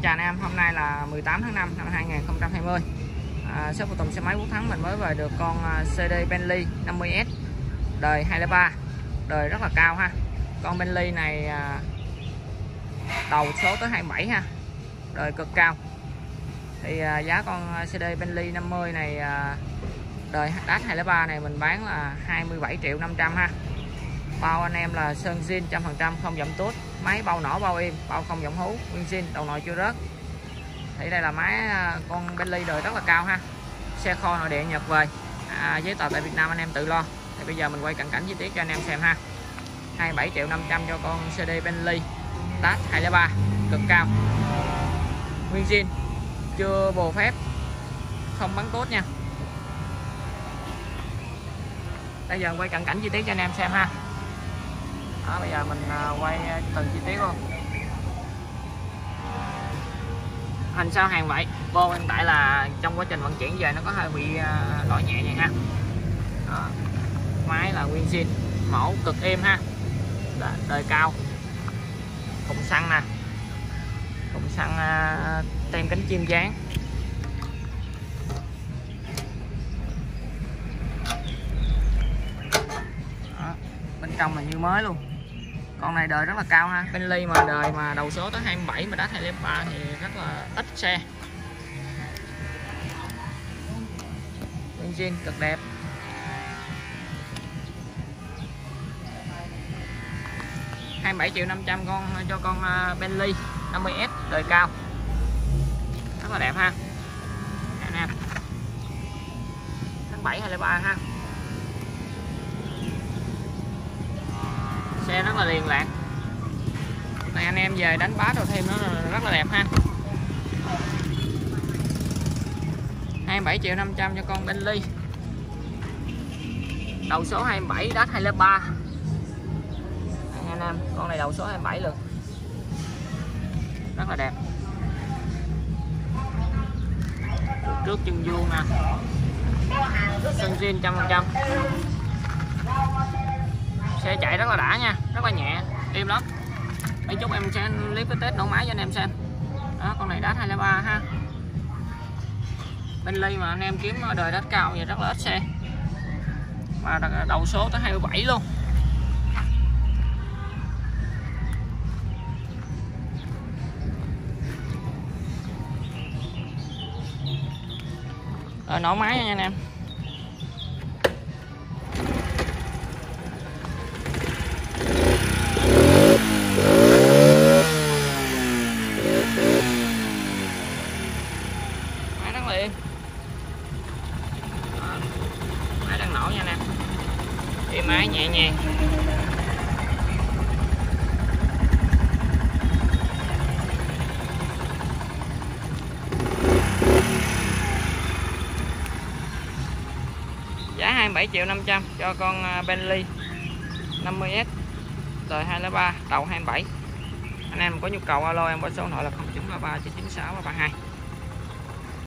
chào anh em, hôm nay là 18 tháng 5 năm 2020. Shop phụ tùng xe máy Quốc Thắng mình mới về được con CD Bentley 50S đời 203, đời rất là cao ha. Con Bentley này đầu số tới 27 ha, đời cực cao. Thì giá con CD Bentley 50 này đời dash 203 này mình bán là 27.500.000 ha. Bao anh em là sơn zin 100%, không dẫm tuốt, máy bao nổ bao im, bao không dẫm hú, nguyên zin, đầu nồi chưa rớt. Thì đây là máy con Bentley đời rất là cao ha. Xe kho nội địa nhập về, giấy tờ tại Việt Nam anh em tự lo. Thì bây giờ mình quay cận cảnh chi tiết cho anh em xem ha. 27.500.000 cho con CD Bentley dash 203 cực cao, nguyên zin, chưa bồ phép, không bắn tốt nha. Bây giờ quay cận cảnh chi tiết cho anh em xem ha. Đó, bây giờ mình quay từng chi tiết luôn. Hình sao hàng vậy? Bô hiện tại là trong quá trình vận chuyển về nó có hơi bị lỗi nhẹ vậy ha. Đó. Máy là nguyên zin, mẫu cực êm ha, đời cao. Cụm xăng nè, cụm xăng tem cánh chim dán. Đó. Bên trong là như mới luôn. Con này đời rất là cao ha. Bentley mà đời mà đầu số tới 27 mà dash 203 thì rất là ít xe. Engine cực đẹp. Hai 27.500.000 con cho con Bentley 50S đời cao, rất là đẹp ha anh em. Tháng 7 203 ha. Xe rất là liền lạc. Này anh em về đánh bá đồ thêm nó rất là đẹp ha. 27.500.000 cho con Bentley đầu số 27 dash 203 anh em. Con này đầu số 27 luôn, rất là đẹp. Trước chân vuông nè, sơn zin 100%. Xe chạy rất là đã nha, rất là nhẹ, êm lắm. Mấy chút em sẽ clip cái test nổ máy cho anh em xem. Đó, con này dash 203 ha. Bentley mà anh em kiếm đời dash cao vậy rất là ít xe, mà đầu số tới 27 luôn. Rồi nổ máy nha anh em. Máy rất là êm. Máy đang nổ nha anh em. Êm máy nhẹ nhàng. Giá 27.500.000 cho con Bentley 50S đời 203 đầu 27. Anh em có nhu cầu alo em qua số điện thoại là 0933 996 332.